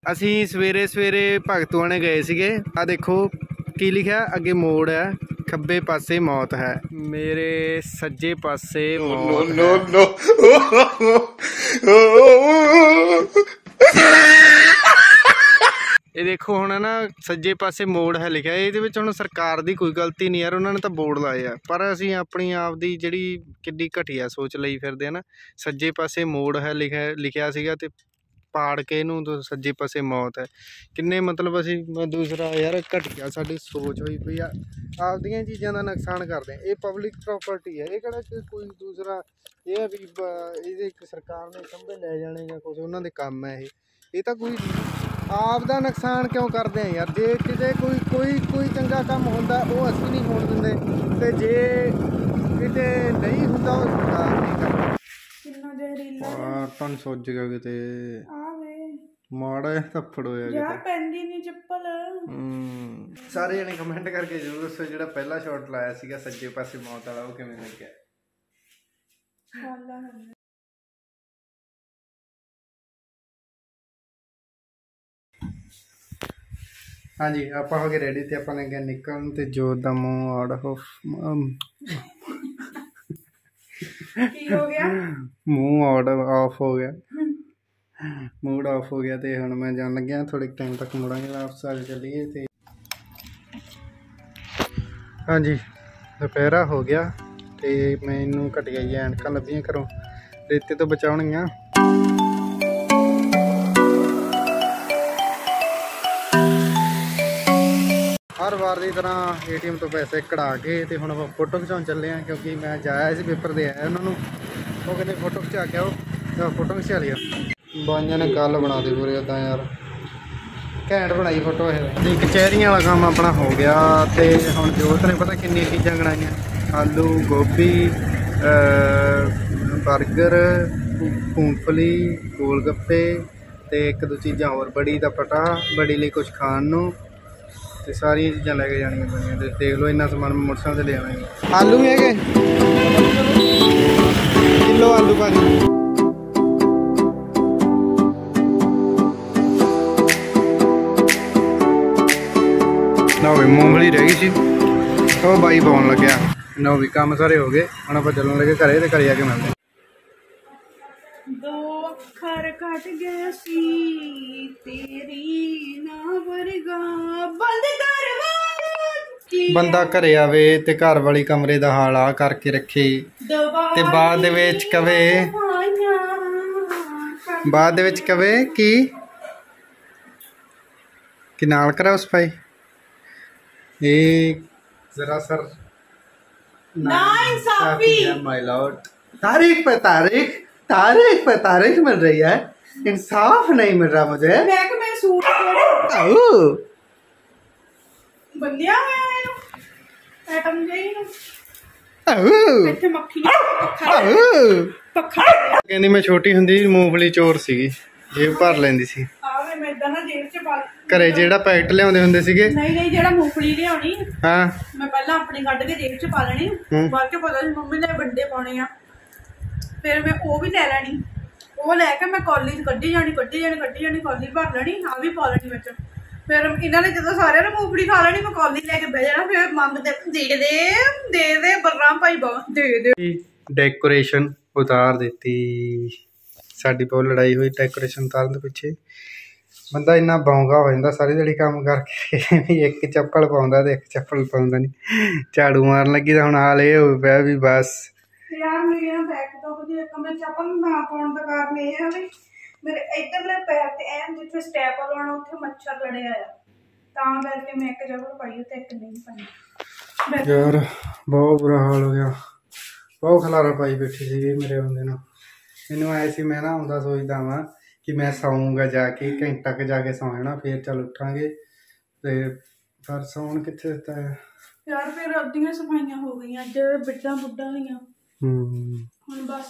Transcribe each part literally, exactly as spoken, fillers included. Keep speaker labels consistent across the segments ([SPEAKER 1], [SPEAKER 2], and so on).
[SPEAKER 1] ਅਸੀਂ ਸਵੇਰੇ ਸਵੇਰੇ ਭਗਤੂਆਂ ਨੇ ਗਏ ਸੀਗੇ। ਆ ਦੇਖੋ ਕੀ ਲਿਖਿਆ ਅੱਗੇ, ਮੋੜ ਹੈ, ਖੱਬੇ ਪਾਸੇ ਮੌਤ ਹੈ, ਮੇਰੇ ਸੱਜੇ ਪਾਸੇ ਮੌਤ ਹੈ। ਇਹ ਦੇਖੋ ਹੁਣ ਨਾ ਸੱਜੇ ਪਾਸੇ ਮੋੜ ਹੈ ਲਿਖਿਆ, ਇਹਦੇ ਵਿੱਚ ਹੁਣ ਸਰਕਾਰ ਦੀ ਕੋਈ ਗਲਤੀ ਨਹੀਂ ਯਾਰ, ਉਹਨਾਂ ਨੇ ਤਾਂ ਬੋਰਡ ਲਾਏ ਆ, ਪਰ ਅਸੀਂ ਆਪਣੀ ਆਪ ਦੀ ਜਿਹੜੀ ਕਿੱਡੀ ਘਟੀਆ ਸੋਚ ਲਈ ਫਿਰਦੇ ਆ ਨਾ। ਸੱਜੇ ਪਾਸੇ ਮੋੜ ਹੈ ਲਿਖਿਆ ਲਿਖਿਆ ਸੀਗਾ ਤੇ ਪਾੜ ਕੇ ਇਹਨੂੰ ਸੱਜੇ ਪਾਸੇ ਮੌਤ ਹੈ। ਕਿੰਨੇ ਮਤਲਬ ਅਸੀਂ ਦੂਸਰਾ ਯਾਰ ਘਟੀਆ ਸਾਡੀ ਸੋਚ ਹੋਈ ਪਈ ਆ, ਆਪਦੀਆਂ ਚੀਜ਼ਾਂ ਦਾ ਨੁਕਸਾਨ ਕਰਦੇ ਆ। ਇਹ ਪਬਲਿਕ ਪ੍ਰੋਪਰਟੀ ਹੈ, ਇਹ ਕਿਹੜਾ ਕਿ ਕੋਈ ਦੂਸਰਾ ਇਹ ਆ ਵੀ ਇਹਦੇ ਇੱਕ ਸਰਕਾਰ ਨੇ ਖੰਭੇ ਲੈ ਜਾਣੇ ਜਾਂ ਕੁਛ ਉਹਨਾਂ ਦੇ ਕੰਮ ਹੈ। ਇਹ ਇਹ ਤਾਂ ਕੋਈ ਆਪ ਦਾ ਨੁਕਸਾਨ ਕਿਉਂ ਕਰਦੇ ਆ ਯਾਰ। ਜੇ ਕਿਤੇ ਕੋਈ ਕੋਈ ਕੋਈ ਚੰਗਾ ਕੰਮ ਹੁੰਦਾ ਉਹ ਅਸੀਂ ਨਹੀਂ ਹੋਣ ਦਿੰਦੇ, ਤੇ ਜੇ ਕਿਤੇ ਨਹੀਂ ਹੁੰਦਾ ਉਹ ਸਰਕਾਰ ਨਹੀਂ ਕਰਦੀ। ਤੁਹਾਨੂੰ ਸੋਚ ਗਿਆ ਕਿਤੇ ਮਾੜਾ ਜਿਹਾ ਥੱਪੜ ਹੋਇਆ ਕਿਤੇ,
[SPEAKER 2] ਪੈਂਦੀ ਨਹੀਂ ਚੱਪਲ।
[SPEAKER 1] ਹੂੰ ਸਾਰੇ ਜਣੇ ਕਮੈਂਟ ਕਰਕੇ ਜ਼ਰੂਰ ਦੱਸੋ ਜਿਹੜਾ ਪਹਿਲਾ ਸ਼ਾਟ ਲਾਇਆ ਸੀਗਾ ਸੱਜੇ ਪਾਸੇ ਮੌਤ ਵਾਲਾ, ਉਹ ਕਿਵੇਂ ਲੱਗਿਆ। ਹਾਂਜੀ ਆਪਾਂ ਹੋ ਗਏ ਰੈਡੀ ਤੇ ਆਪਾਂ ਲੱਗੇ ਨਿਕਲਣ, ਤੇ ਜੋਤ ਦਾ ਮੂੰਹ ਆਊਟ ਆਫ
[SPEAKER 2] ਕੀ ਹੋ ਗਿਆ,
[SPEAKER 1] ਮੂੰਹ ਆਊਟ ਆਫ ਹੋ ਗਿਆ, ਮੂਡ ਆਫ ਹੋ ਗਿਆ। ਤੇ ਹੁਣ ਮੈਂ ਜਾਣ ਲੱਗਿਆ, ਥੋੜੇ ਟਾਈਮ ਤੱਕ ਮੁੜਾਂਗੇ ਵਾਪਸ ਆ ਚੱਲੀਏ। ਤੇ ਹਾਂਜੀ ਦੁਪਹਿਰਾ ਹੋ ਗਿਆ ਤੇ ਮੈਨੂੰ ਘਟੀਆ ਜਿਹੀਆਂ ਐਨਕਾਂ ਲੱਭੀਆਂ ਘਰੋਂ, ਰੇਤੇ ਤੋਂ ਬਚਾਉਣੀਆਂ। ਹਰ ਵਾਰ ਦੀ ਤਰ੍ਹਾਂ ਏ ਟੀ ਐਮ ਤੋਂ ਪੈਸੇ ਕਢਾ ਕੇ ਤੇ ਹੁਣ ਆਪਾਂ ਫੋਟੋ ਖਿਚਾਉਣ ਚੱਲੇ ਹਾਂ, ਕਿਉਂਕਿ ਮੈਂ ਜਾਇਆ ਸੀ ਪੇਪਰ ਦੇ ਆਇਆ ਉਹਨਾਂ ਨੂੰ, ਉਹ ਕਹਿੰਦੇ ਫੋਟੋ ਖਿਚਾ ਕੇ ਆਓ, ਤਾਂ ਫੋਟੋ ਖਿਚਾ ਲਿਆ। ਬਾਈਆਂ ਨੇ ਗੱਲ ਬਣਾ ਦੇ ਪੂਰੇ ਇੱਦਾਂ ਯਾਰ, ਘੈਂਟ ਬਣਾਈ ਫੋਟੋ ਇਹ। ਕਚਹਿਰੀਆਂ ਵਾਲਾ ਕੰਮ ਆਪਣਾ ਹੋ ਗਿਆ ਤੇ ਹੁਣ ਜੋਤ ਨੇ ਪਤਾ ਕਿੰਨੀਆਂ ਚੀਜ਼ਾਂ ਗਣਾਈਆਂ, ਆਲੂ ਗੋਭੀ ਬਰਗਰ ਮੂੰਗਫਲੀ ਗੋਲ ਗੱਪੇ ਤੇ ਇੱਕ ਦੋ ਚੀਜ਼ਾਂ ਹੋਰ, ਬੜੀ ਦਾ ਪਟਾ, ਬੜੀ ਲਈ ਕੁਛ ਖਾਣ ਨੂੰ, ਤੇ ਸਾਰੀਆਂ ਚੀਜ਼ਾਂ ਲੈ ਕੇ ਜਾਣੀਆਂ ਪੈਣੀਆਂ। ਤੇ ਦੇਖ ਲਓ ਇੰਨਾ ਸਮਾਨ ਮੈਂ ਮੋਟਰਸਾਈਕਲ ਤੇ ਲੈ ਆਵਾਂਗੇ। ਆਲੂ ਵੀ ਹੈਗੇ ਕਿਲੋ ਆਲੂ ਭਾਜੀ। ਨਾ ਵੀ ਮੂੰਗਫਲੀ ਰਹਿ ਗਈ ਸੀ, ਉਹ ਬਾਈ ਪਾਉਣ ਲੱਗਿਆ। ਨਾ ਵੀ ਕੰਮ ਸਾਰੇ ਹੋ ਗਏ, ਹੁਣ ਆਪਾਂ ਚੱਲਣ ਲੱਗੇ ਘਰੇ, ਤੇ ਘਰੇ ਆ ਕੇ ਮਿਲਦੇ।
[SPEAKER 2] ਦੋ ਅੱਖਰ ਕੱਟ ਗਿਆ ਸੀ ਤੇਰੀ ਨਾ ਵਰਗਾ, ਬੰਦ ਕਰ
[SPEAKER 1] ਬੰਦਾ ਘਰੇ ਆਵੇ ਤੇ ਘਰ ਵਾਲੀ ਕਮਰੇ ਦਾ ਹਾਲ ਆ ਕਰਕੇ ਰੱਖੇ, ਤੇ ਬਾਅਦ ਦੇ ਵਿੱਚ ਕਵੇ ਬਾਅਦ ਦੇ ਵਿੱਚ ਕਵੇ ਕਿ ਕਿ ਨਾਲ ਕਰਾਓ ਸਫਾਈ। ਇਹ जरा सर
[SPEAKER 2] ना इंसाफी
[SPEAKER 1] माय लॉर्ड, तारीख पे तारीख तारीख पे तारीख मिल रही है, इंसाफ नहीं मिल रहा मुझे।
[SPEAKER 2] मैं कि मैं सूट केड़े बंदिया है एटम गई ना ਇੱਥੇ ਮੱਖੀਆਂ ਪੱਖਾ ਪੱਖਾ।
[SPEAKER 1] ਕਹਿੰਦੀ ਮੈਂ ਛੋਟੀ ਹੁੰਦੀ ਮੂੰਗਫਲੀ ਚੋਰ ਸੀਗੀ, ਜੇਬ ਭਰ ਲੈਂਦੀ ਸੀ।
[SPEAKER 2] ਆਵੇ ਮੈਂ ਇਦਾਂ ਨਾ ਜੇਬ ਚ ਪਾ
[SPEAKER 1] ਘਰੇ ਜਿਹੜਾ ਪੈਕਟ ਲਿਆਉਂਦੇ ਹੁੰਦੇ ਸੀਗੇ।
[SPEAKER 2] ਨਹੀਂ ਨਹੀਂ ਜਿਹੜਾ ਮੂੰਗਫਲੀ ਲਿਆਉਣੀ,
[SPEAKER 1] ਹਾਂ
[SPEAKER 2] ਮੈਂ ਪਹਿਲਾਂ ਆਪਣੀ ਕੱਢ ਕੇ ਜੇਬ ਚ ਪਾ ਲੈਣੀ, ਬਾਅਦ ਚ ਪਤਾ ਸੀ ਮੰਮੀ ਨੇ ਵੱਡੇ ਪਾਉਣੇ ਆ, ਫਿਰ ਮੈਂ ਉਹ ਵੀ ਲੈ ਲੈਣੀ, ਉਹ ਲੈ ਕੇ ਮੈਂ ਕੌਲੀ ਚ ਕੱਢੀ ਜਾਣੀ ਕੱਢੀ ਜਾਣੀ ਕੱਢੀ ਜਾਣੀ ਕੌਲੀ ਭਰ ਲੈਣੀ, ਆ ਵੀ ਪਾ ਲੈਣੀ ਵਿੱਚ। ਫਿਰ ਇਹਨਾਂ ਨੇ ਜਦੋਂ ਸਾਰਿਆਂ ਨੇ ਮੂੰਗਫਲੀ ਖਾ ਲੈਣੀ, ਮੈਂ ਕੌਲੀ ਲੈ ਕੇ ਬਹਿ ਜਾਣਾ, ਫਿਰ ਮੰਗਦੇ ਦੇ ਦੇ ਦੇ ਦੇ ਬਲਰਾਮ ਭਾਈ ਬਾ ਦੇ ਦੇ।
[SPEAKER 1] ਡੈਕੋਰੇਸ਼ਨ ਉਤਾਰ ਦਿੱਤੀ, ਸਾਡੀ ਬਹੁਤ ਲੜਾਈ ਹੋਈ ਡੈਕੋਰੇਸ਼ਨ ਉਤਾਰਨ ਦੇ ਪਿੱਛੇ। ਬੰਦਾ ਇੰਨਾ ਬੌਂਗਾ ਹੋ ਜਾਂਦਾ ਸਾਰੀ ਦਿਹਾੜੀ ਕੰਮ ਕਰਕੇ, ਵੀ ਇੱਕ ਚੱਪਲ ਪਾਉਂਦਾ ਤੇ ਇੱਕ ਚੱਪਲ ਪਾਉਂਦਾ ਨਹੀਂ। ਝਾੜੂ ਮਾਰਨ ਲੱਗੀ ਤਾਂ ਹੁਣ ਹਾਲ ਇਹ ਹੋ ਪਿਆ ਵੀ ਬਸ
[SPEAKER 2] ਯਾਰ ਮੇਰੀਆਂ ਬੈਕ ਤੋਂ ਵਧੀਆ ਕਮਰੇ ਚੱਪਲ ਨਾ ਪਾਉਣ ਦਾ ਕਾਰਨ ਇਹ ਹੈ ਵੀ ਮੇਰੇ ਇੱਧਰਲੇ ਪੈਰ ਤੇ ਐਨ ਜਿੱਥੇ ਸਟੈਪ ਲਾਉਣਾ ਉੱਥੇ ਮੱਛਰ ਲੜਿਆ ਆ, ਤਾਂ ਕਰਕੇ ਮੈਂ ਇੱਕ ਜਗ੍ਹਾ ਪਾਈ ਤੇ ਇੱਕ ਨਹੀਂ ਪਾਈ।
[SPEAKER 1] ਯਾਰ ਬਹੁਤ ਬੁਰਾ ਹਾਲ ਹੋ ਗਿਆ, ਬਹੁਤ ਖਲਾਰਾ ਪਾਈ ਬੈਠੀ ਸੀਗੀ ਮੇਰੇ ਆਉਂਦੇ ਨੂੰ। ਮੈਨੂੰ ਆਏ ਸੀ ਮੈਂ ਨਾ ਆਉਂਦਾ ਸੋਚਦਾ ਵਾਂ ਕਿ ਮੈਂ ਸੌਂਗਾ ਜਾ ਕੇ, ਘੰਟਾ ਕੁ ਜਾ ਕੇ ਸੌਂ ਜਾਣਾ, ਫਿਰ ਚੱਲ ਉੱਠਾਂਗੇ, ਤੇ ਪਰ ਸੌਣ ਕਿੱਥੇ ਦਿੱਤਾ ਹੈ
[SPEAKER 2] ਯਾਰ। ਫਿਰ ਅੱਧੀਆਂ ਸਫਾਈਆਂ ਹੋ ਗਈਆਂ ਅੱਜ, ਬਿੱਡਾਂ ਬੁੱਡਾਂ ਦੀਆਂ। ਹੁਣ ਬਸ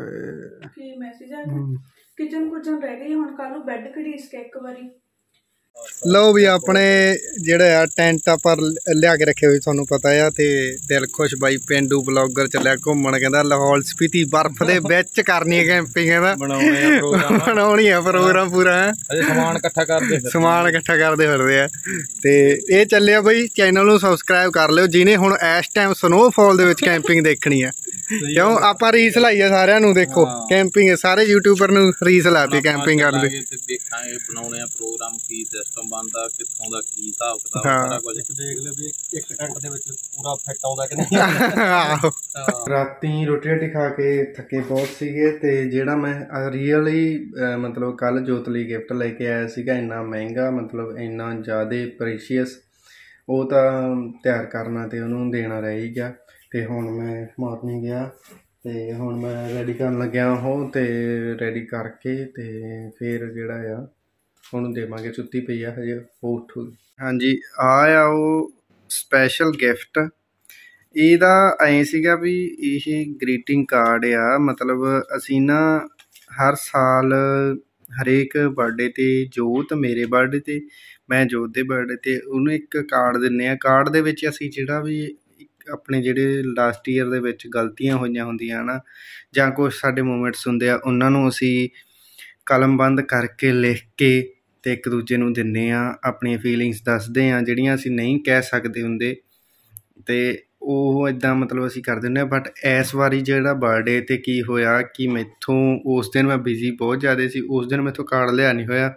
[SPEAKER 2] ਕੀ ਮੈਸੇਜ ਆ, ਕਿਚਨ ਕੁਚਨ ਰਹਿ ਗਈ, ਹੁਣ ਕੱਲ ਨੂੰ ਬੈੱਡ ਘੜੀਸ ਕੇ ਇੱਕ ਵਾਰੀ
[SPEAKER 1] लो भी अपने ਜਿਹੜੇ ਆ ਟੈਂਟ ਆਪਾਂ ਲਿਆ ਕੇ ਰੱਖੇ ਹੋਏ ਤੁਹਾਨੂੰ ਪਤਾ ਆ ਤੇ ਦਿਲ ਖੁਸ਼ ਬਾਈ ਪਿੰਡੂ ਬਲੌਗਰ ਚੱਲਿਆ ਘੁੰਮਣ ਕਹਿੰਦਾ ਲਾਹੌਲ ਸਪੀਤੀ ਬਰਫ਼ ਦੇ ਵਿੱਚ ਕਰਨੀ ਹੈ ਕੈਂਪਿੰਗ ਕਹਿੰਦਾ ਬਣਾਉਣੇ ਆ ਪ੍ਰੋਗਰਾਮ ਬਣਾਉਣੀ ਆ ਪ੍ਰੋਗਰਾਮ ਪੂਰਾ ਅਜੇ ਸਮਾਨ ਇਕੱਠਾ ਕਰਦੇ ਸਮਾਨ ਇਕੱਠਾ ਕਰਦੇ ਫਿਰਦੇ ਆ ਤੇ ਇਹ ਚੱਲਿਆ ਬਾਈ ਚੈਨਲ ਨੂੰ ਸਬਸਕ੍ਰਾਈਬ ਕਰ ਲਿਓ ਜਿਹਨੇ ਹੁਣ ਇਸ ਟਾਈਮ ਸਨੋਫਾਲ ਦੇ ਵਿੱਚ ਕੈਂਪਿੰਗ ਦੇਖਣੀ ਆ ਕਿਉਂ ਆਪਾਂ ਰੀਸ ਲਾਈ ਆ ਸਾਰਿਆਂ ਨੂੰ ਦੇਖੋ ਕੈਂਪਿੰਗ ਸਾਰੇ ਯੂਟਿਊਬਰ ਨੂੰ ਰੀਸ ਲਾਤੀ ਕੈਂਪਿੰਗ ਕਰਨ ਦੀ
[SPEAKER 3] ਦੇਖਾਂਗੇ ਬਣਾਉਣੇ ਆ ਪ੍ਰੋਗਰਾਮ ਕੀ ਸਿਸਟਮ ਬਣਦਾ ਕਿੱਥੋਂ ਦਾ ਕੀ ਹਿਸਾਬ ਕਿਤਾਬ ਸਾਰਾ ਕੁਝ ਦੇਖ ਲੈ ਵੀ ਇੱਕ ਟੈਂਟ ਦੇ ਵਿੱਚ ਪੂਰਾ ਫਿੱਟ ਆਉਂਦਾ ਕਿ ਨਹੀਂ
[SPEAKER 1] ਆਹੋ ਰਾਤੀ ਰੋਟੀ ਰੋਟੀ ਖਾ ਕੇ ਥੱਕੇ ਬਹੁਤ ਸੀਗੇ ਤੇ ਜਿਹੜਾ ਮੈਂ ਰੀਅਲੀ ਮਤਲਬ ਕੱਲ ਜੋਤ ਲਈ ਗਿਫਟ ਲੈ ਕੇ ਆਇਆ ਸੀਗਾ ਇੰਨਾ ਮਹਿੰਗਾ ਮਤਲਬ ਇੰਨਾ ਜ਼ਿਆਦਾ ਪ੍ਰੀਸ਼ੀਅਸ ਉਹ ਤਾਂ ਤਿਆਰ ਕਰਨਾ ਤੇ ਉਹਨੂੰ ਦੇਣਾ ਰਹਿ ਗਿਆ ਤੇ ਹੁਣ ਮੈਂ ਮਾਰਨਿੰਗ ਗਿਆ ਤੇ ਹੁਣ ਮੈਂ ਰੈਡੀ ਕਰਨ ਲੱਗਿਆ ਉਹ ਤੇ ਰੈਡੀ ਕਰਕੇ ਤੇ ਫਿਰ ਜਿਹੜਾ ਆ ਉਹਨੂੰ ਦੇਵਾਂਗੇ ਸੁੱਤੀ ਪਈ ਆ ਹਜੇ ਉਹ ਉੱਠੂ ਹਾਂਜੀ ਆ ਆ ਉਹ ਸਪੈਸ਼ਲ ਗਿਫਟ ਇਹਦਾ ਐਂ ਸੀਗਾ ਵੀ ਇਹ ਗ੍ਰੀਟਿੰਗ ਕਾਰਡ ਆ ਮਤਲਬ ਅਸੀਂ ਨਾ ਹਰ ਸਾਲ ਹਰੇਕ ਬਰਥਡੇ 'ਤੇ ਜੋਤ ਮੇਰੇ ਬਰਥਡੇ 'ਤੇ ਮੈਂ ਜੋਤ ਦੇ ਬਰਥਡੇ 'ਤੇ ਉਹਨੂੰ ਇੱਕ ਕਾਰਡ ਦਿੰਦੇ ਹਾਂ ਕਾਰਡ ਦੇ ਵਿੱਚ ਅਸੀਂ ਜਿਹੜਾ ਵੀ ਆਪਣੇ ਜਿਹੜੇ ਲਾਸਟ ਈਅਰ ਦੇ ਵਿੱਚ ਗਲਤੀਆਂ ਹੋਈਆਂ ਹੁੰਦੀਆਂ ਨਾ ਜਾਂ ਕੁਛ ਸਾਡੇ ਮੂਮੈਂਟਸ ਹੁੰਦੇ ਆ ਉਹਨਾਂ ਨੂੰ ਅਸੀਂ ਕਲਮਬੰਦ ਕਰਕੇ ਲਿਖ ਕੇ ਅਤੇ ਇੱਕ ਦੂਜੇ ਨੂੰ ਦਿੰਦੇ ਹਾਂ ਆਪਣੀਆਂ ਫੀਲਿੰਗਸ ਦੱਸਦੇ ਹਾਂ ਜਿਹੜੀਆਂ ਅਸੀਂ ਨਹੀਂ ਕਹਿ ਸਕਦੇ ਹੁੰਦੇ ਅਤੇ ਉਹ ਇੱਦਾਂ ਮਤਲਬ ਅਸੀਂ ਕਰ ਦਿੰਦੇ ਹਾਂ ਬਟ ਇਸ ਵਾਰੀ ਜਿਹੜਾ ਬਰਥਡੇ 'ਤੇ ਕੀ ਹੋਇਆ ਕਿ ਮੈਥੋਂ ਉਸ ਦਿਨ ਮੈਂ ਬਿਜ਼ੀ ਬਹੁਤ ਜ਼ਿਆਦਾ ਸੀ ਉਸ ਦਿਨ ਮੈਥੋਂ ਕਾਰਡ ਲਿਆ ਨਹੀਂ ਹੋਇਆ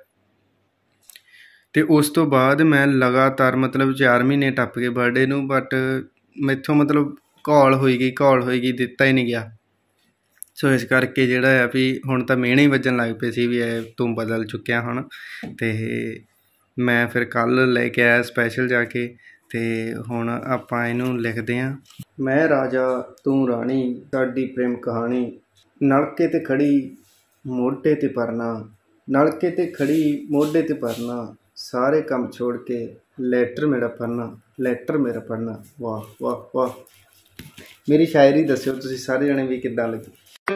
[SPEAKER 1] ਅਤੇ ਉਸ ਤੋਂ ਬਾਅਦ ਮੈਂ ਲਗਾਤਾਰ ਮਤਲਬ ਚਾਰ ਮਹੀਨੇ ਟੱਪ ਗਏ ਬਰਥਡੇ ਨੂੰ ਬਟ ਮੈਥੋਂ ਮਤਲਬ ਘੋਲ ਹੋਈ ਗਈ ਘੋਲ ਹੋਈ ਗਈ ਦਿੱਤਾ ਹੀ ਨਹੀਂ ਗਿਆ ਸੋ ਇਸ ਕਰਕੇ ਜਿਹੜਾ ਆ ਵੀ ਹੁਣ ਤਾਂ ਮਿਹਣੇ ਹੀ ਵੱਜਣ ਲੱਗ ਪਏ ਸੀ ਵੀ ਇਹ ਤੂੰ ਬਦਲ ਚੁੱਕਿਆ ਹੁਣ ਅਤੇ ਮੈਂ ਫਿਰ ਕੱਲ੍ਹ ਲੈ ਕੇ ਆਇਆ ਸਪੈਸ਼ਲ ਜਾ ਕੇ ਅਤੇ ਹੁਣ ਆਪਾਂ ਇਹਨੂੰ ਲਿਖਦੇ ਹਾਂ ਮੈਂ ਰਾਜਾ ਤੂੰ ਰਾਣੀ ਸਾਡੀ ਪ੍ਰੇਮ ਕਹਾਣੀ ਨਲਕੇ 'ਤੇ ਖੜ੍ਹੀ ਮੋਢੇ 'ਤੇ ਪਰਨਾ ਨਲਕੇ 'ਤੇ ਖੜ੍ਹੀ ਮੋਢੇ 'ਤੇ ਪਰਨਾ ਸਾਰੇ ਕੰਮ ਛੋੜ ਕੇ ਲੈਟਰ ਮੇਰਾ ਪੜ੍ਹਨਾ ਲੈਟਰ ਮੇਰਾ ਪੜ੍ਹਨਾ ਵਾਹ ਵਾਹ ਵਾਹ ਮੇਰੀ ਸ਼ਾਇਰੀ ਦੱਸਿਓ ਤੁਸੀਂ ਸਾਰੇ ਜਣੇ ਵੀ ਕਿੱਦਾਂ ਲੱਗੀ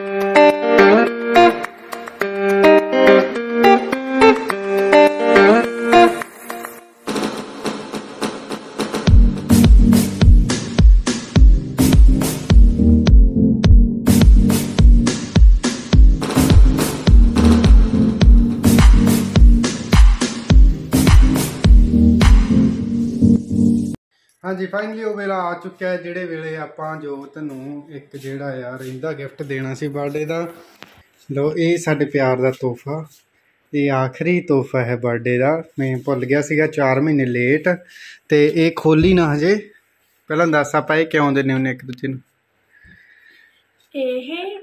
[SPEAKER 1] ਹਾਂਜੀ ਫਾਈਨਲੀ ਉਹ ਵੇਲਾ ਆ ਚੁੱਕਿਆ ਹੈ ਜਿਹੜੇ ਵੇਲੇ ਆਪਾਂ ਜੋਤ ਨੂੰ ਇੱਕ ਜਿਹੜਾ ਯਾਰ ਇਹਦਾ ਗਿਫਟ ਦੇਣਾ ਸੀ ਬਰਥਡੇ ਦਾ ਲਓ ਇਹ ਸਾਡੇ ਪਿਆਰ ਦਾ ਤੋਹਫਾ ਇਹ ਆਖਰੀ ਤੋਹਫਾ ਹੈ ਬਰਥਡੇ ਦਾ ਮੈਂ ਭੁੱਲ ਗਿਆ ਸੀਗਾ ਚਾਰ ਮਹੀਨੇ ਲੇਟ ਅਤੇ ਇਹ ਖੋਲੀ ਨਾ ਹਜੇ ਪਹਿਲਾਂ ਦੱਸ ਆਪਾਂ ਇਹ ਕਿਉਂ ਦਿੰਦੇ ਹੁੰਦੇ ਇੱਕ ਦੂਜੇ ਨੂੰ
[SPEAKER 2] ਇਹ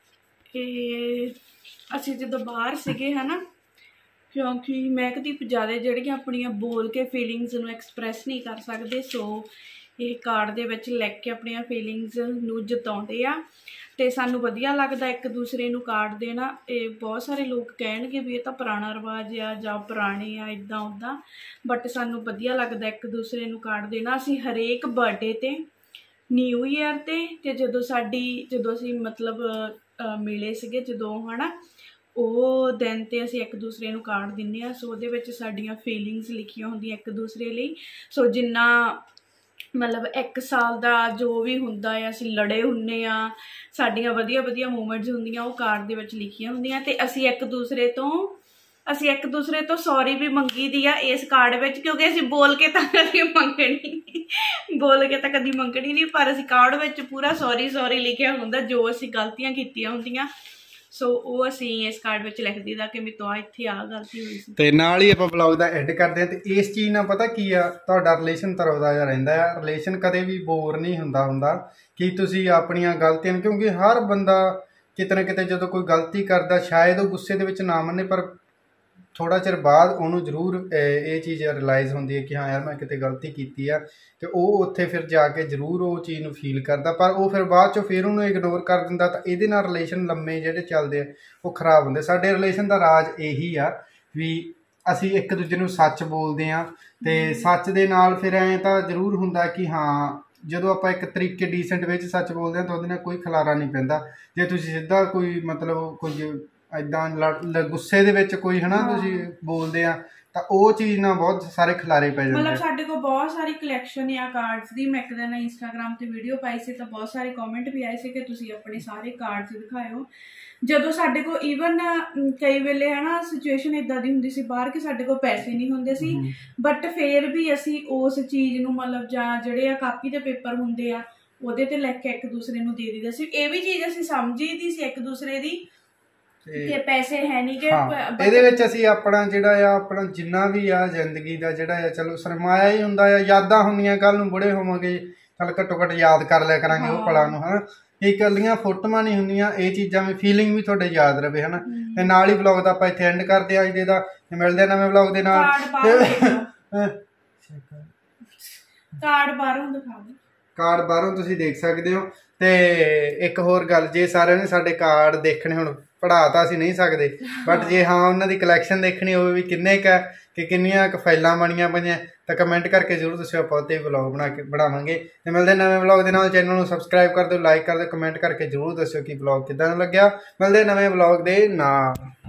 [SPEAKER 2] ਅਸੀਂ ਜਦੋਂ ਬਾਹਰ ਸੀਗੇ ਹੈ ਨਾ ਕਿਉਂਕਿ ਮਹਿਕਦੀਪ ਜ਼ਿਆਦਾ ਜਿਹੜੀਆਂ ਆਪਣੀਆਂ ਬੋਲ ਕੇ ਫੀਲਿੰਗਸ ਨੂੰ ਐਕਸਪ੍ਰੈਸ ਨਹੀਂ ਕਰ ਸਕਦੇ ਸੋ ਇਹ ਕਾਰਡ ਦੇ ਵਿੱਚ ਲਿਖ ਕੇ ਆਪਣੀਆਂ ਫੀਲਿੰਗਸ ਨੂੰ ਜਤਾਉਂਦੇ ਆ ਅਤੇ ਸਾਨੂੰ ਵਧੀਆ ਲੱਗਦਾ ਇੱਕ ਦੂਸਰੇ ਨੂੰ ਕਾਰਡ ਦੇਣਾ ਇਹ ਬਹੁਤ ਸਾਰੇ ਲੋਕ ਕਹਿਣਗੇ ਵੀ ਇਹ ਤਾਂ ਪੁਰਾਣਾ ਰਿਵਾਜ ਆ ਜਾਂ ਪੁਰਾਣੇ ਆ ਇੱਦਾਂ ਉੱਦਾਂ ਬਟ ਸਾਨੂੰ ਵਧੀਆ ਲੱਗਦਾ ਇੱਕ ਦੂਸਰੇ ਨੂੰ ਕਾਰਡ ਦੇਣਾ ਅਸੀਂ ਹਰੇਕ ਬਰਥਡੇ 'ਤੇ ਨਿਊ ਈਅਰ 'ਤੇ ਅਤੇ ਜਦੋਂ ਸਾਡੀ ਜਦੋਂ ਅਸੀਂ ਮਤਲਬ ਮਿਲੇ ਸੀਗੇ ਜਦੋਂ ਹੈ ਨਾ ਉਹ ਦਿਨ 'ਤੇ ਅਸੀਂ ਇੱਕ ਦੂਸਰੇ ਨੂੰ ਕਾਰਡ ਦਿੰਦੇ ਹਾਂ ਸੋ ਉਹਦੇ ਵਿੱਚ ਸਾਡੀਆਂ ਫੀਲਿੰਗਸ ਲਿਖੀਆਂ ਹੁੰਦੀਆਂ ਇੱਕ ਦੂਸਰੇ ਲਈ ਸੋ ਜਿੰਨਾ ਮਤਲਬ ਇੱਕ ਸਾਲ ਦਾ ਜੋ ਵੀ ਹੁੰਦਾ ਆ ਅਸੀਂ ਲੜੇ ਹੁੰਦੇ ਹਾਂ ਸਾਡੀਆਂ ਵਧੀਆ ਵਧੀਆ ਮੂਮੈਂਟਸ ਹੁੰਦੀਆਂ ਉਹ ਕਾਰਡ ਦੇ ਵਿੱਚ ਲਿਖੀਆਂ ਹੁੰਦੀਆਂ ਅਤੇ ਅਸੀਂ ਇੱਕ ਦੂਸਰੇ ਤੋਂ ਅਸੀਂ ਇੱਕ ਦੂਸਰੇ ਤੋਂ ਸੌਰੀ ਵੀ ਮੰਗੀ ਦੀ ਆ ਇਸ ਕਾਰਡ ਵਿੱਚ ਕਿਉਂਕਿ ਅਸੀਂ ਬੋਲ ਕੇ ਤਾਂ ਕਦੀ ਮੰਗਣੀ ਨਹੀਂ ਬੋਲ ਕੇ ਤਾਂ ਕਦੀ ਮੰਗਣੀ ਨਹੀਂ ਪਰ ਅਸੀਂ ਕਾਰਡ ਵਿੱਚ ਪੂਰਾ ਸੌਰੀ ਸੌਰੀ ਲਿਖਿਆ ਹੁੰਦਾ ਜੋ ਅਸੀਂ ਗਲਤੀਆਂ ਕੀਤੀਆਂ ਹੁੰਦੀਆਂ ਸੋ ਉਹ ਅਸੀਂ ਇਸ ਕਾਰਡ ਵਿੱਚ ਲਿਖ ਦਈਦਾ ਕਿ ਮੇਰੇ ਤੋਂ ਆ ਇੱਥੇ ਆ ਗਲਤੀ ਹੋਈ ਸੀ
[SPEAKER 1] ਅਤੇ ਨਾਲ ਹੀ ਆਪਾਂ ਬਲੌਗ ਦਾ ਐਡ ਕਰਦੇ ਹਾਂ ਅਤੇ ਇਸ ਚੀਜ਼ ਨਾਲ ਪਤਾ ਕੀ ਆ ਤੁਹਾਡਾ ਰਿਲੇਸ਼ਨ ਤਰਵਦਾ ਜਿਹਾ ਰਹਿੰਦਾ ਆ ਰਿਲੇਸ਼ਨ ਕਦੇ ਵੀ ਬੋਰ ਨਹੀਂ ਹੁੰਦਾ ਹੁੰਦਾ ਕਿ ਤੁਸੀਂ ਆਪਣੀਆਂ ਗਲਤੀਆਂ ਕਿਉਂਕਿ ਹਰ ਬੰਦਾ ਕਿਤੇ ਨਾ ਕਿਤੇ ਜਦੋਂ ਕੋਈ ਗਲਤੀ ਕਰਦਾ ਸ਼ਾਇਦ ਉਹ ਗੁੱਸੇ ਦੇ ਵਿੱਚ ਨਾ ਮੰਨੇ ਪਰ ਥੋੜ੍ਹਾ ਚਿਰ ਬਾਅਦ ਉਹਨੂੰ ਜ਼ਰੂਰ ਇਹ ਚੀਜ਼ ਰਿਲਾਈਜ਼ ਹੁੰਦੀ ਹੈ ਕਿ ਹਾਂ ਯਾਰ ਮੈਂ ਕਿਤੇ ਗਲਤੀ ਕੀਤੀ ਆ ਅਤੇ ਉਹ ਉੱਥੇ ਫਿਰ ਜਾ ਕੇ ਜ਼ਰੂਰ ਉਹ ਚੀਜ਼ ਨੂੰ ਫੀਲ ਕਰਦਾ ਪਰ ਉਹ ਫਿਰ ਬਾਅਦ 'ਚੋਂ ਫਿਰ ਉਹਨੂੰ ਇਗਨੋਰ ਕਰ ਦਿੰਦਾ ਤਾਂ ਇਹਦੇ ਨਾਲ ਰਿਲੇਸ਼ਨ ਲੰਮੇ ਜਿਹੜੇ ਚੱਲਦੇ ਆ ਉਹ ਖ਼ਰਾਬ ਹੁੰਦੇ ਸਾਡੇ ਰਿਲੇਸ਼ਨ ਦਾ ਰਾਜ ਇਹੀ ਆ ਵੀ ਅਸੀਂ ਇੱਕ ਦੂਜੇ ਨੂੰ ਸੱਚ ਬੋਲਦੇ ਹਾਂ ਅਤੇ ਸੱਚ ਦੇ ਨਾਲ ਫਿਰ ਐਂ ਤਾਂ ਜ਼ਰੂਰ ਹੁੰਦਾ ਕਿ ਹਾਂ ਜਦੋਂ ਆਪਾਂ ਇੱਕ ਤਰੀਕੇ ਡੀਸੈਂਟ ਵਿੱਚ ਸੱਚ ਬੋਲਦੇ ਹਾਂ ਤਾਂ ਉਹਦੇ ਨਾਲ ਕੋਈ ਖਲਾਰਾ ਨਹੀਂ ਪੈਂਦਾ ਜੇ ਤੁਸੀਂ ਸਿੱਧਾ ਕੋਈ ਮਤਲਬ ਕੁਝ ਇੱਦਾਂ ਲੜ ਗੁੱਸੇ ਦੇ ਵਿੱਚ ਕੋਈ ਹੈ ਨਾ ਤੁਸੀਂ ਬੋਲਦੇ ਆ ਤਾਂ ਉਹ ਚੀਜ਼ ਨਾਲ ਬਹੁਤ ਸਾਰੇ ਖਿਲਾਰੇ ਪੈ ਜਾਂਦੇ।
[SPEAKER 2] ਮਤਲਬ ਸਾਡੇ ਕੋਲ ਬਹੁਤ ਸਾਰੀ ਕਲੈਕਸ਼ਨ ਆ ਕਾਰਡਸ ਦੀ। ਮੈਂ ਇੱਕ ਦਿਨ ਇੰਸਟਾਗ੍ਰਾਮ ਤੇ ਵੀਡੀਓ ਪਾਈ ਸੀ ਤਾਂ ਬਹੁਤ ਸਾਰੇ ਕਮੈਂਟ ਵੀ ਆਏ ਸੀ ਕਿ ਤੁਸੀਂ ਆਪਣੇ ਸਾਰੇ ਕਾਰਡਸ ਦਿਖਾਇਓ। ਜਦੋਂ ਸਾਡੇ ਕੋਲ ਈਵਨ ਕਈ ਵੇਲੇ ਹੈ ਨਾ ਸਿਚੁਏਸ਼ਨ ਇੱਦਾਂ ਦੀ ਹੁੰਦੀ ਸੀ ਬਾਹਰ ਕਿ ਸਾਡੇ ਕੋਲ ਪੈਸੇ ਨਹੀਂ ਹੁੰਦੇ ਸੀ, ਬਟ ਫਿਰ ਵੀ ਅਸੀਂ ਉਸ ਚੀਜ਼ ਨੂੰ ਮਤਲਬ ਜਾਂ ਜਿਹੜੇ ਆ ਕਾਪੀ ਦੇ ਪੇਪਰ ਹੁੰਦੇ ਆ ਉਹਦੇ ਤੇ ਲਿਖ ਕੇ ਇੱਕ ਦੂਸਰੇ ਨੂੰ ਦੇ ਦਿੰਦੇ ਸੀ। ਇਹ ਵੀ ਚੀਜ਼ ਅਸੀਂ ਸਮਝੀਦੀ ਸੀ ਇੱਕ ਦੂਸਰੇ ਦੀ ਕਿ ਪੈਸੇ ਹੈ ਨਹੀਂ ਕਿ
[SPEAKER 1] ਇਹਦੇ ਵਿੱਚ ਅਸੀਂ ਆਪਣਾ ਜਿਹੜਾ ਆ ਆਪਣਾ ਜਿੰਨਾ ਵੀ ਆ ਜ਼ਿੰਦਗੀ ਦਾ ਜਿਹੜਾ ਆ ਚਲੋ ਸਰਮਾਇਆ ਹੀ ਹੁੰਦਾ ਆ, ਯਾਦਾਂ ਹੁੰਦੀਆਂ, ਕੱਲ ਨੂੰ ਬੁੜੇ ਹੋਵਾਂਗੇ ਚੱਲ ਘੱਟੋ ਘੱਟ ਯਾਦ ਕਰ ਲਿਆ ਕਰਾਂਗੇ ਉਹ ਪਲਾਂ ਨੂੰ ਹਨਾ। ਇਹ ਇਕੱਲੀਆਂ ਫੋਟੋਆਂ ਨਹੀਂ ਹੁੰਦੀਆਂ, ਇਹ ਚੀਜ਼ਾਂ ਵੀ ਫੀਲਿੰਗ ਵੀ ਤੁਹਾਡੇ ਯਾਦ ਰਵੇ ਹਨਾ। ਤੇ ਨਾਲ ਹੀ ਵਲੌਗ ਦਾ ਆਪਾਂ ਇੱਥੇ ਐਂਡ ਕਰਦੇ ਆ ਅੱਜ ਦੇ ਦਾ, ਮਿਲਦੇ ਨਵੇਂ ਵਲੌਗ ਦੇ ਨਾਲ।
[SPEAKER 2] ਕਾਰਡ ਬਾਹਰੋਂ ਦਿਖਾ ਦੇ,
[SPEAKER 1] ਕਾਰਡ ਬਾਹਰੋਂ ਤੁਸੀਂ ਦੇਖ ਸਕਦੇ ਹੋ। ਤੇ ਇੱਕ ਹੋਰ ਗੱਲ, ਜੇ ਸਾਰਿਆਂ ਨੇ ਸਾਡੇ ਕਾਰਡ ਦੇਖਣੇ, ਹੁਣ ਪੜ੍ਹਾ ਤਾਂ ਅਸੀਂ ਨਹੀਂ ਸਕਦੇ ਬਟ ਜੇ ਹਾਂ ਉਹਨਾਂ ਦੀ ਕਲੈਕਸ਼ਨ ਦੇਖਣੀ ਹੋਵੇ ਵੀ ਕਿੰਨੇ ਕੁ ਕਿ ਕਿੰਨੀਆਂ ਕੁ ਫਾਈਲਾਂ ਬਣੀਆਂ ਪਈਆਂ ਤਾਂ ਕਮੈਂਟ ਕਰਕੇ ਜ਼ਰੂਰ ਦੱਸਿਓ, ਆਪਾਂ ਉੱਤੇ ਵਲੌਗ ਬਣਾ ਕੇ ਬਣਾਵਾਂਗੇ। ਤੇ ਮਿਲਦੇ ਨਵੇਂ ਵਲੌਗ ਦੇ ਨਾਲ। ਚੈਨਲ ਨੂੰ ਸਬਸਕ੍ਰਾਈਬ ਕਰ ਦਿਓ, ਲਾਈਕ ਕਰ ਦਿਓ, ਕਮੈਂਟ ਕਰਕੇ ਜ਼ਰੂਰ ਦੱਸਿਓ ਕਿ ਵਲੌਗ ਕਿੱਦਾਂ ਦਾ ਲੱਗਿਆ। ਮਿਲਦੇ ਨਵੇਂ ਵਲੌਗ ਦੇ ਨਾਲ।